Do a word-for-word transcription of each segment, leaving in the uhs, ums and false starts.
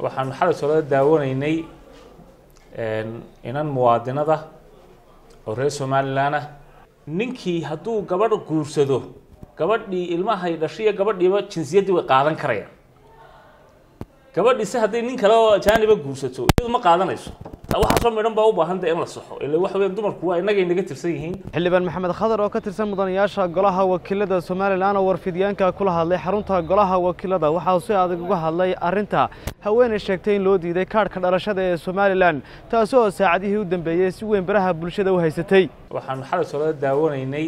waxaan xalay soo daawanaynay inan muwaadinada oo reer Somaliland ah ninkii hadduu gabadh guursado gabadhii ilmaha ay dhashay gabadhiiba jinsiyadii way qaadan karayaan gabadhii si haday nin kale oo jaaniba guursato iyadu ma qaadanayso waxa soo midhan baa u baahan in la saxo ilaa wax weyn dumarku waa inaga inaga tirsan yihiin xildhibaan maxamed khadar oo ka tirsan mudanayaasha golaha wakiilada Somaliland oo warfidyaanka kula hadlay xarunta golaha wakiilada waxa uu si adag uga hadlay arinta haweeney sheegtay in loo diiday kaarka dhalashada ee Somaliland taas oo saacadihii u dambeeyay si weyn baraha bulshada u haysatay waxaan xalay soo daawanaynay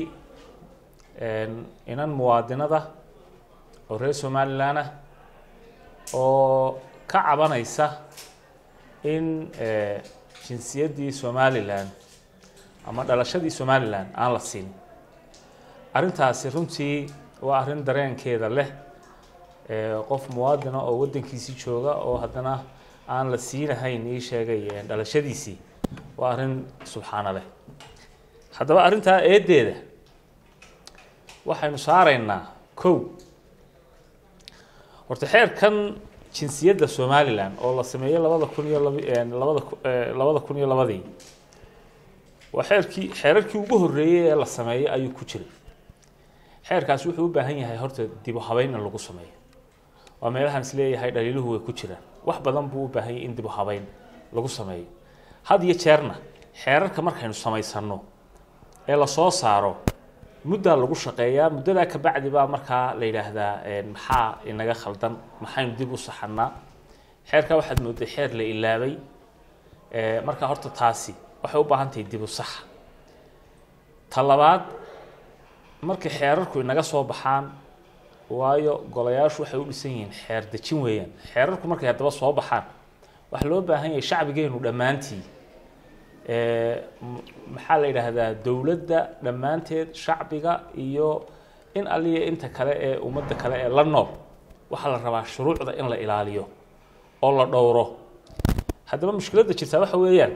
inan muwaadinada oo reer Somaliland ah oo ka cabanaysa in jinsiyadii Somaliland ama dhalashadii Somaliland aan la siin arintaasi runtii waa arin dareenkeeda leh ee qof muwaadin oo wadankiisa jooga oo hadana aan la siinahayn ii sheegay dhalashadiisi waa arin subxaanallah hadaba arinta eedeeda waxaynu saaraynaa kow horta xeerkan jinsiyadda Somaliland oo la sameeyay labada kun iyo labada kun iyo labadii waa xeerkii xeerarkii ugu horeeyay ee la sameeyay ayuu ku jiray xeerkaas wuxuu u baahan yahay horta dib u habeyn lagu sameeyo waa meelahan isleeyahay dhaliiluhu way ku jiraan wax badan buu u baahan yahay in dib u habeyn lagu sameeyo had iyo jeerna xeerarka markaynu samaysano ee la soo saaro mudda lagu shaqeeyaa muddada ka bacdi baa markaa la yiraahdaa maxaa inaga khaldan maxaynu dib u saxnaa xeerka waxaad mooday xeer la ilaabay ee marka horta taasi waxay u baahan tahay dib u sax talabaad markii xeerarku inaga soo baxaan waayo golayaashu waxay u dhisan yihiin xeer dejin weeyaan xeerarku markay hadaba soo baxaan waxa loo baahan yahay shacbigeenu dhamaantii ee maxaa la yiraahdaa dawladda dhamaanteed shacbiga iyo in aliye inta kale ee ummadda kale ee la nool waxa la rabaa shuruucda in la ilaaliyo oo la dhowro hadaba mushkiladda jirta waxa weeyaan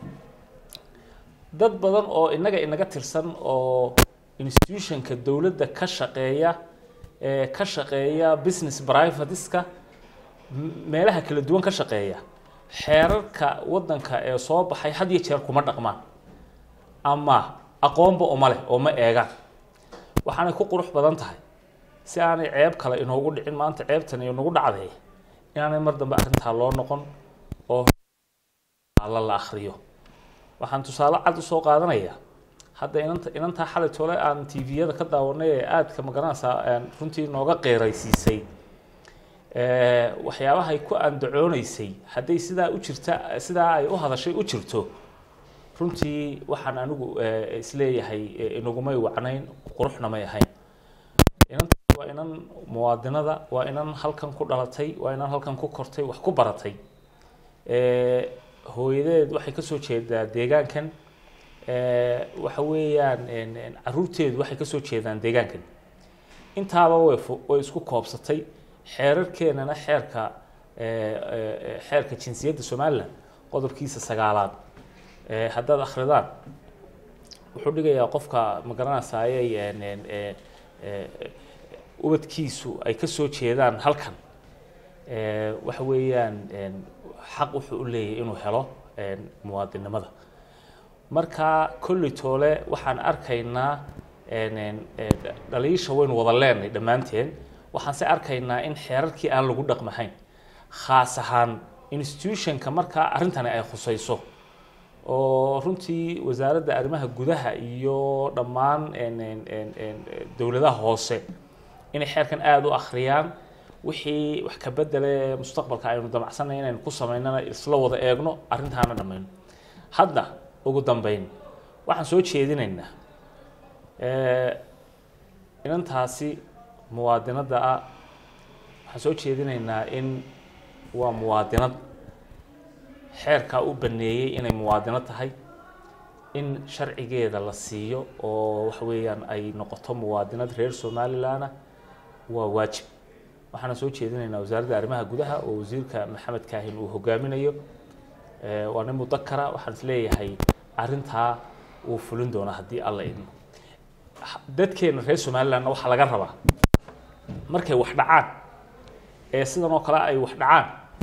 dad badan oo inaga inaga tirsan oo institutionka dawladda ka shaqeeya ee ka shaqeeya business private-iska meelaha kala duwan ka shaqeeya xeerarka wadanka ee soo baxay had iyo jeer kuma dhaqmaan ama aqoonba uma leh oo ma eegaan waxaana ku qurux badan tahay si aanay ceeb kale inoogu dhicin maanta ceebtan iyo nagu dhacday inaanay mar dambe arinta loo noqon oo alla la akhriyo waxaan tusaale cad u soo qaadanayaa hadda inanta inanta xalay toole aan T V-yada ka daawanay ee aadka magaranaysa runtii nooga qeeraysiisay ee waxyaabaha ay ku andacoonaysay haday sidaa u jirta sidaa ay u hadashay u jirto runtii waxaan anigu isleeyahay inagumay wacnayn quruxna ma yahay inanta waa inan muwaadinada waa inan halkan ku dhalatay waa inan halkan ku kortay wax ku baratay ee hooyadeed waxay ka soo jeedaa deegaankan ee waxa weeyaan caruurteedu waxay ka soo jeedaan deegaankan intaaba way isku koobsatay xeerarkeenana xeerka ee xeerka jinsiyadda Somaliland qodobkiisa sagaalaad ee hadda akhridaan wuxuu dhigayaa qofka magaranaysa ay ee ubadkiisu ay ka soo jeedaan halkan ee waxa weeyaan xaq wuxuu u leeyahay inuu helo muwaadinimada marka kulli toole waxaan arkaynaa een dhaliisha weyn wada leenay dhamaanteen waxaan si arkaynaa in xeerarkii aan lagu dhaqmahayn khaas ahaan institutionka marka arintani ay khusayso oo runtii wasaaradda arrimaha gudaha iyo dhammaan een een dawladaha hoose inay xeerkan aad u akhriyaan wixii wax ka bedelay mustaqbalka aynu damacsanay inaan ku sameynana isla wada eegno arintaana dhameyn hadda ugu dambeyn waxaan soo jeedinaynaa ee inantaasi muwaadinada ah waxaan soo jeedinaynaa in waa muwaadinad xeerka u baneeyay inay muwaadinad tahay in sharcigeeda la siiyo oo wax weeyaan ay noqoto muwaadinad reer Somaliland waa waajib waxaan soo jeedinaynaa wasaaradda arrimaha gudaha oo wasiirka Maxamed Kaahin uu hogaaminayo ee waa nin mudakara waxaan isleeyahay arinta uu fulin doona hadii alla idmo dadkeena reer Somaliland waxa laga rabaa markay wax dhacaan ee sidan oo kale ay wax dhacaan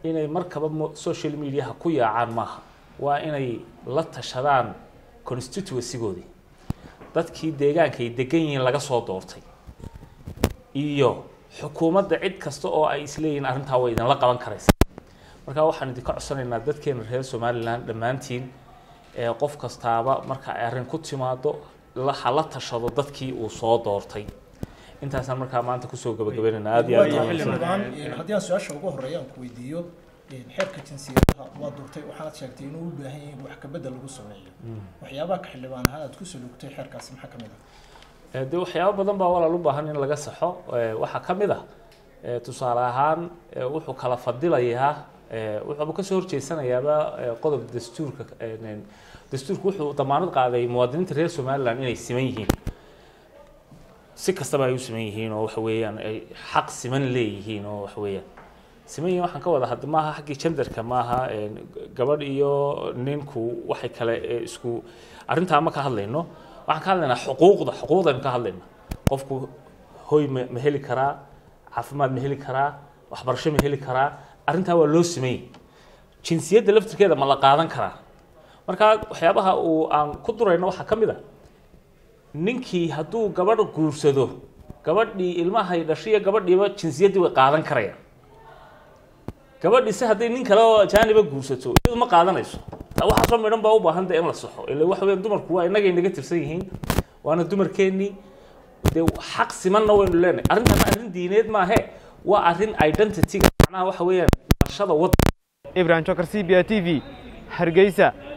inay markaba social media ku yaacaan maaha waa inay la tashadaan constituency-goodii dadkii deegaanka ay degan yihiin laga soo doortay iyo xukuumadda cid kasta oo ay isleeyihiin arrintaa way idinla qaban karaysa marka waxaan idinka codsanaynaa dadkeena reer Somaliland dhammaantiin ee qof kastaaba marka ay arrin ku timaado la la tashado dadkii uu soo doortay intaasaan markaa maanta ku soo gabagabeynaa aad iyo aad haddii aan su'aasha ugu horeeya aan ku weydiiyo xeerka jinsiyadaha waa doortay waxaad sheegtay inuu u baahan yahay wax ka bedel lagu sameeyo waxyaabaha ka xildhibaan ahaan aad ku soo lugtay xeerkaasi maxaa ka mid ah de waxyaabo badan baa walaal u baahan in laga saxo waxa ka mid ah tusaale ahaan wuxuu kala fadilayaa wuxuu ka soo horjeesanayaaba qodob dastuurka dastuurku wuxuu damaanad qaaday muwaadiniinta reer Somaliland inay siman yihiin si kastaba ay u siman yihiin oo wax weeyaan ay xaq siman leeyihiin oo wax weeyaan siman yihiin waxaan ka wada hadda maaha xaqii genderka maaha gabadh iyo ninku waxay kale isku arrinta ma ka hadlayno waxaan ka hadlaynaa xuquuqda xuquuqdan ka hadlaynaa qofku hoy ma heli karaa caafimaad ma heli karaa waxbarasho ma heli karaa arrintaa waa loo sameeyay jinsiyadda laftirkeeda ma la qaadan karaa marka waxyaabaha uu aan ku durayno waxa ka mid ah ninkii hadduu gabadh guursado gabadhii ilmaha ay dhashay gabadhiiba jinsiyadii way qaadan karayaan gabadhii si haddii nin kale oo ajaaniba guursato iyadu ma qaadanayso waxa soo midhan baa u baahan in la saxo ilaa waxa weyn dumarku waa inaga inaga tirsan yihiin waana dumarkeennii dee xaq simanna waynu leenahay arrintan arrin diineed maahe waa arrin identity macnaha waxa weeyaan barashada wad Ibrahim Chokar C B A T V Hargeysa.